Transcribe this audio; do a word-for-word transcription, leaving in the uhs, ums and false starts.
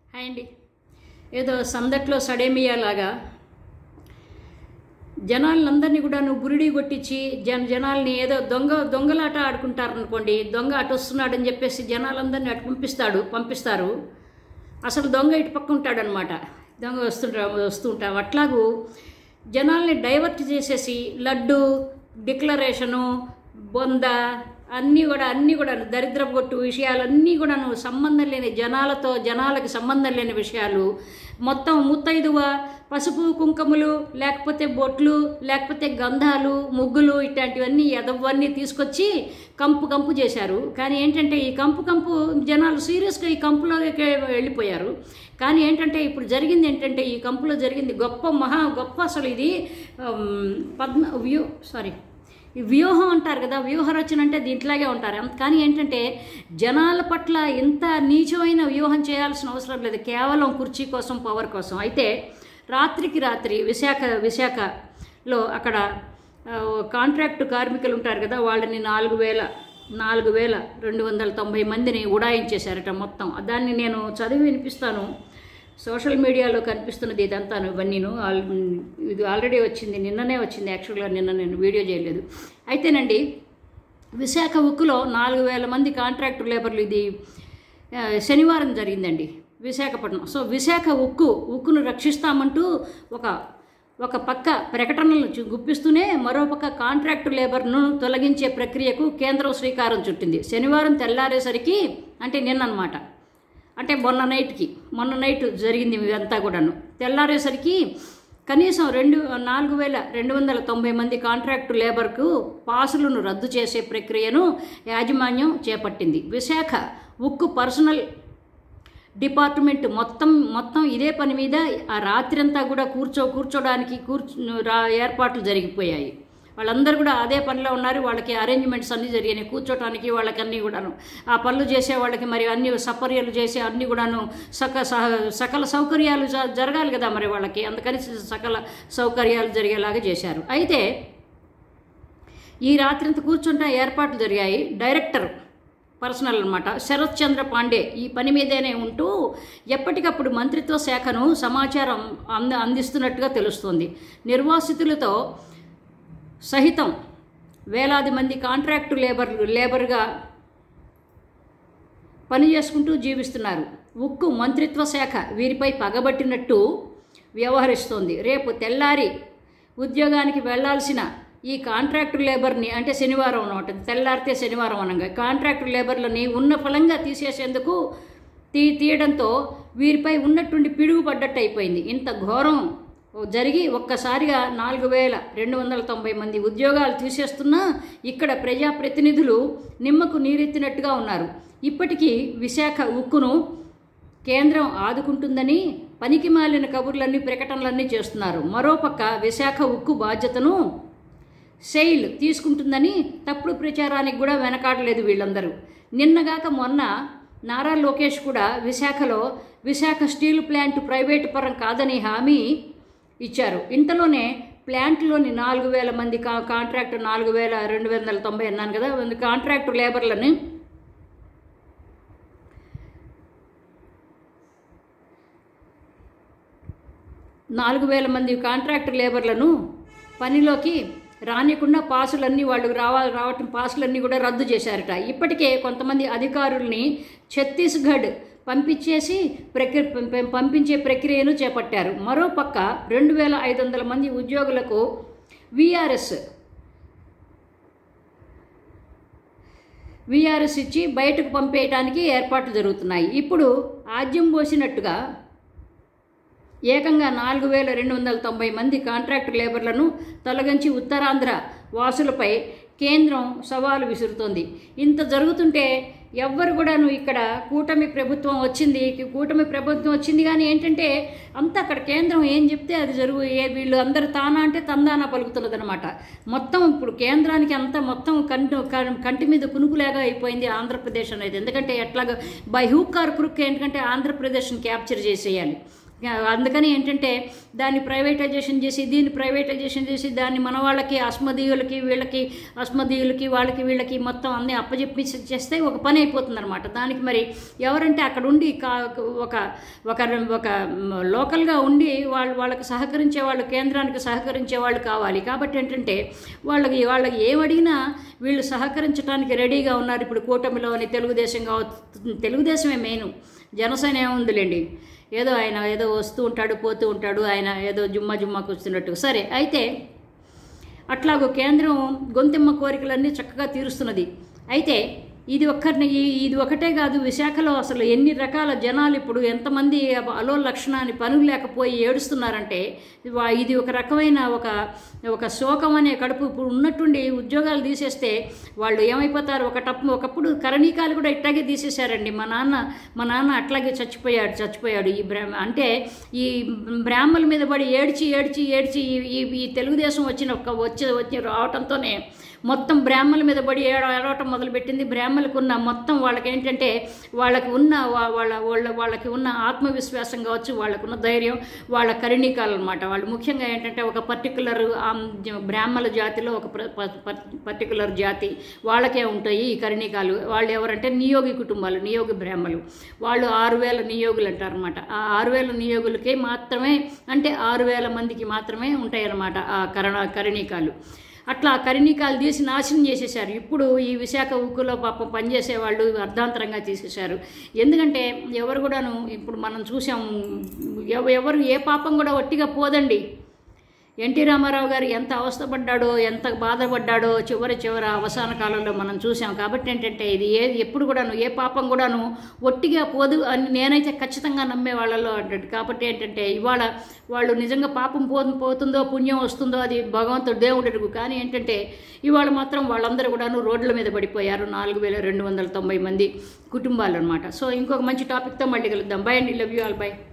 Hi అండి. ఏదో సందట్లో సడేమియాలాగా జనాలందరినీ కూడా నువ్వు బురిడి కొట్టించి జన జనాల్ని ఏదో దొంగ దొంగలాట ఆడుకుంటారనుకోండి. దొంగ అటు వస్తున్నాడని చెప్పేసి జనాలందరినీ అటు పంపిస్తాడు పంపిస్తారు అసలు దొంగ ఇటు పక్క ఉంటాడనమాట. దొంగ వస్తుంటా వస్తూ ఉంటాం అట్లాగూ జనాల్ని డైవర్ట్ చేసేసి లడ్డు డిక్లరేషను బొంద అన్నీ కూడా అన్నీ కూడా దరిద్రపు కొట్టు విషయాలన్నీ కూడా నువ్వు సంబంధం లేని జనాలతో జనాలకి సంబంధం లేని విషయాలు మొత్తం ముత్తైదువ పసుపు కుంకుమలు లేకపోతే బొట్లు లేకపోతే గంధాలు ముగ్గులు ఇట్లాంటివన్నీ ఎదవన్నీ తీసుకొచ్చి కంపు కంపు చేశారు. కానీ ఏంటంటే ఈ కంపు కంపు జనాలు సీరియస్గా ఈ కంపులోకి వెళ్ళిపోయారు. కానీ ఏంటంటే ఇప్పుడు జరిగింది ఏంటంటే ఈ కంపులో జరిగింది గొప్ప మహా గొప్ప అసలు ఇది పద్మ వ్యూ సారీ ఈ వ్యూహం అంటారు కదా, వ్యూహ రచన అంటే దీంట్లాగే ఉంటారు. కానీ ఏంటంటే జనాల పట్ల ఇంత నీచమైన వ్యూహం చేయాల్సిన అవసరం లేదు, కేవలం కుర్చీ కోసం పవర్ కోసం. అయితే రాత్రికి రాత్రి విశాఖ విశాఖలో అక్కడ కాంట్రాక్టు కార్మికులు ఉంటారు కదా, వాళ్ళని నాలుగు వేల నాలుగు వేల రెండు వందల తొంభై మందిని ఉడాయించేశారట మొత్తం. దాన్ని నేను చదివి వినిపిస్తాను. సోషల్ మీడియాలో కనిపిస్తున్నది ఇదంతా ఇవన్నీను. ఇది ఆల్రెడీ వచ్చింది, నిన్ననే వచ్చింది. యాక్చువల్గా నిన్న నేను వీడియో చేయలేదు. అయితేనండి విశాఖ ఉక్కులో నాలుగు వేల మంది కాంట్రాక్టు లేబర్లు ఇది శనివారం జరిగిందండి విశాఖపట్నం. సో విశాఖ ఉక్కు ఉక్కును రక్షిస్తామంటూ ఒక ఒక పక్క ప్రకటనలు గుప్పిస్తూనే మరోపక్క కాంట్రాక్టు లేబర్ను తొలగించే ప్రక్రియకు కేంద్రం శ్రీకారం చుట్టింది. శనివారం తెల్లారేసరికి అంటే నిన్న అన్నమాట, అంటే మొన్న నైట్కి మొన్న నైట్ జరిగింది ఇదంతా కూడాను. తెల్లారేసరికి కనీసం రెండు నాలుగు వేల రెండు వందల తొంభై మంది కాంట్రాక్టు లేబర్కు పాసులను రద్దు చేసే ప్రక్రియను యాజమాన్యం చేపట్టింది. విశాఖ ఉక్కు పర్సనల్ డిపార్ట్మెంట్ మొత్తం మొత్తం ఇదే పని మీద ఆ రాత్రంతా కూడా కూర్చో కూర్చోడానికి కూర్చో ఏర్పాట్లు జరిగిపోయాయి. వాళ్ళందరూ కూడా అదే పనిలో ఉన్నారు. వాళ్ళకి అరేంజ్మెంట్స్ అన్నీ జరిగినాయి కూర్చోటానికి. వాళ్ళకి అన్నీ కూడాను ఆ పనులు చేసే వాళ్ళకి మరి అన్ని సపర్యలు చేసే అన్నీ కూడాను సక సకల సౌకర్యాలు జరగాలి కదా మరి వాళ్ళకి, అందుకని సకల సౌకర్యాలు జరిగేలాగా చేశారు. అయితే ఈ రాత్రంతా కూర్చుంటే ఏర్పాట్లు జరిగాయి. డైరెక్టర్ పర్సనల్ అనమాట శరత్ చంద్ర పాండే ఈ పని మీదనే ఉంటూ ఎప్పటికప్పుడు మంత్రిత్వ శాఖను సమాచారం అంద అందిస్తున్నట్టుగా తెలుస్తోంది. నిర్వాసితులతో సహితం వేలాది మంది కాంట్రాక్టు లేబర్ లేబర్గా పని చేసుకుంటూ జీవిస్తున్నారు. ఉక్కు మంత్రిత్వ శాఖ వీరిపై పగబట్టినట్టు వ్యవహరిస్తోంది. రేపు తెల్లారి ఉద్యోగానికి వెళ్లాల్సిన ఈ కాంట్రాక్టు లేబర్ని అంటే శనివారం అనమాట, తెల్లారితే శనివారం అనగా కాంట్రాక్టు లేబర్లని ఉన్న ఫలంగా తీసేసేందుకు తీ తీయడంతో వీరిపై ఉన్నట్టుండి పిడుగు పడ్డట్టు అయిపోయింది. ఇంత ఘోరం జరిగి ఒక్కసారిగా నాలుగు వేల రెండు వందల తొంభై మంది ఉద్యోగాలు తీసేస్తున్నా ఇక్కడ ప్రజాప్రతినిధులు నిమ్మకు నీరెత్తినట్టుగా ఉన్నారు. ఇప్పటికీ విశాఖ ఉక్కును కేంద్రం ఆదుకుంటుందని పనికి మాలిన కబుర్లన్నీ ప్రకటనలన్నీ చేస్తున్నారు. మరోపక్క విశాఖ ఉక్కు బాధ్యతను సెయిల్ తీసుకుంటుందని తప్పుడు ప్రచారానికి కూడా వెనకాడలేదు వీళ్ళందరూ. నిన్నగాక మొన్న నారా లోకేష్ కూడా విశాఖలో విశాఖ స్టీల్ ప్లాంట్ ప్రైవేటు పరం కాదని హామీ ఇచ్చారు. ఇంతలోనే ప్లాంట్లోని నాలుగు వేల మంది కా కాంట్రాక్టు నాలుగు వేల రెండు వందల తొంభై అన్నాను కదా కాంట్రాక్టు లేబర్లని నాలుగు వేల మంది కాంట్రాక్టు లేబర్లను పనిలోకి రానికుండా పాసులన్నీ వాళ్ళు రావాలి రావటం పాసులన్నీ కూడా రద్దు చేశారట. ఇప్పటికే కొంతమంది అధికారుల్ని ఛత్తీస్గఢ్ పంపించేసి ప్రక్రియ పంపించే ప్రక్రియను చేపట్టారు. మరోపక్క రెండు వేల ఐదు వందల మంది ఉద్యోగులకు విఆర్ఎస్ విఆర్ఎస్ ఇచ్చి బయటకు పంపేయడానికి ఏర్పాట్లు జరుగుతున్నాయి. ఇప్పుడు ఆద్యం పోసినట్టుగా ఏకంగా నాలుగు వేల రెండు వందల తొంభై మంది కాంట్రాక్టు లేబర్లను తొలగించి ఉత్తరాంధ్ర వాసులపై కేంద్రం సవాలు విసురుతోంది. ఇంత జరుగుతుంటే ఎవ్వరు కూడాను ఇక్కడ కూటమి ప్రభుత్వం వచ్చింది కూటమి ప్రభుత్వం వచ్చింది కానీ ఏంటంటే అంతా అక్కడ కేంద్రం ఏం చెప్తే అది జరుగు ఏ వీళ్ళు అందరు తానా అంటే తందానా పలుకుతున్నది అనమాట. మొత్తం ఇప్పుడు కేంద్రానికి అంతా మొత్తం కంటి కంటి మీద కునుకులేగా అయిపోయింది ఆంధ్రప్రదేశ్ అనేది. ఎందుకంటే ఎట్లాగా బై హూక్ ఆర్ క్రుక్ ఏంటంటే ఆంధ్రప్రదేశ్ని క్యాప్చర్ చేసేయాలి. అందుకని ఏంటంటే దాన్ని ప్రైవేటైజేషన్ చేసి దీన్ని ప్రైవేటైజేషన్ చేసి దాన్ని మన వాళ్ళకి అస్మదీయులకి వీళ్ళకి అస్మదీయులకి వాళ్ళకి వీళ్ళకి మొత్తం అన్నీ అప్పచెప్పి చేస్తే ఒక పని అయిపోతుంది అనమాట. దానికి మరి ఎవరంటే అక్కడ ఉండి కా ఒక ఒక ఒక లోకల్గా ఉండి వాళ్ళు వాళ్ళకి సహకరించే వాళ్ళు, కేంద్రానికి సహకరించే వాళ్ళు కావాలి. కాబట్టి ఏంటంటే వాళ్ళకి వాళ్ళకి ఏమడిగినా వీళ్ళు సహకరించడానికి రెడీగా ఉన్నారు. ఇప్పుడు కూటమిలోని తెలుగుదేశం కావచ్చు, తెలుగుదేశమే మెయిన్, జనసేన ఏముందిలేండి, ఏదో ఆయన ఏదో వస్తూ ఉంటాడు పోతూ ఉంటాడు, ఆయన ఏదో జుమ్మా జుమ్మాకు వస్తున్నట్టు. సరే, అయితే అట్లాగూ కేంద్రం గొంతెమ్మ కోరికలన్నీ చక్కగా తీరుస్తున్నది. అయితే ఇది ఒక్కరిని ఇది ఒకటే కాదు, విశాఖలో అసలు ఎన్ని రకాల జనాలు ఇప్పుడు ఎంతమంది అలో లక్షణాన్ని పనులు లేకపోయి ఏడుస్తున్నారంటే ఇది ఒక రకమైన ఒక ఒక శోకం అనే కడుపు. ఇప్పుడు ఉన్నట్టుండి ఉద్యోగాలు తీసేస్తే వాళ్ళు ఏమైపోతారు? ఒక టప్ ఒకప్పుడు కరణీకాలు కూడా ఇట్లాగే తీసేశారండి. మా నాన్న మా నాన్న అట్లాగే చచ్చిపోయాడు చచ్చిపోయాడు ఈ బ్రా అంటే ఈ బ్రాహ్మణుల మీద పడి ఏడ్చి ఏడ్చి ఏడ్చి ఈ ఈ తెలుగుదేశం వచ్చిన ఒక వచ్చి వచ్చి రావటంతోనే మొత్తం బ్రాహ్మణుల మీద పడి ఏడ ఏడవటం మొదలుపెట్టింది. బ్రాహ్మణులకు ఉన్న మొత్తం వాళ్ళకి ఏంటంటే వాళ్ళకి ఉన్న వాళ్ళ వాళ్ళ వాళ్ళకి ఉన్న ఆత్మవిశ్వాసం కావచ్చు, వాళ్ళకున్న ధైర్యం, వాళ్ళ కరణీకాలు అనమాట. వాళ్ళు ముఖ్యంగా ఏంటంటే ఒక పర్టికులర్ బ్రాహ్మణ జాతిలో ఒక పర్టికులర్ జాతి వాళ్ళకే ఉంటాయి ఈ కరణీకాలు. వాళ్ళు ఎవరంటే నియోగి కుటుంబాలు, నియోగి బ్రాహ్మణులు. వాళ్ళు ఆరు వేల నియోగులు అంటారు అనమాట. ఆ ఆరు వేల నియోగులకే మాత్రమే అంటే ఆరు వేల మందికి మాత్రమే ఉంటాయి అన్నమాట ఆ కరణ కరణీకాలు. అట్లా కరణీకాలు తీసి నాశనం చేసేసారు. ఇప్పుడు ఈ విశాఖ ఉక్కులో పాపం పనిచేసే వాళ్ళు అర్ధాంతరంగా తీసేశారు. ఎందుకంటే ఎవరు కూడాను ఇప్పుడు మనం చూసాం, ఎవరు ఏ పాపం కూడా ఒట్టిగా పోదండి. ఎన్టీ రామారావు గారు ఎంత అవస్థపడ్డాడో, ఎంత బాధపడ్డాడో చివరి చివరి అవసాన కాలంలో మనం చూసాం. కాబట్టి ఏంటంటే ఇది ఏ ఎప్పుడు కూడాను ఏ పాపం కూడాను ఒట్టిగా పోదు అని నేనైతే ఖచ్చితంగా నమ్మే వాళ్ళలో అంటాడు. కాబట్టి ఏంటంటే ఇవాళ వాళ్ళు నిజంగా పాపం పో పోతుందో పుణ్యం వస్తుందో అది భగవంతుడు దేవుడు. కానీ ఏంటంటే ఇవాళ మాత్రం వాళ్ళందరూ కూడాను రోడ్ల మీద పడిపోయారు. నాలుగు వేల రెండు వందల తొంభై మంది కుటుంబాలు అనమాట. సో ఇంకొక మంచి టాపిక్తో మళ్ళీ కలుద్దాం. బై అండి, లవ్ యూ ఆల్, బై.